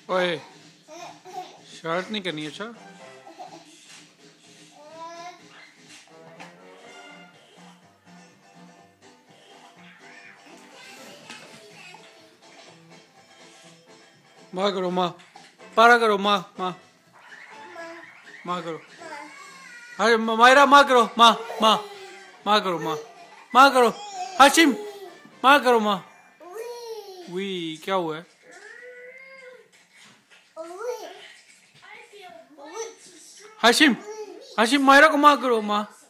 ओए शरारत नहीं करनी अच्छा। माँ करो माँ, पारा करो माँ माँ माँ करो। अरे मायरा माँ करो माँ माँ माँ करो माँ करो। हाशिम माँ करो माँ। वी क्या हुआ है? हाशिम हाशिम मायरा को माँ करो माँ।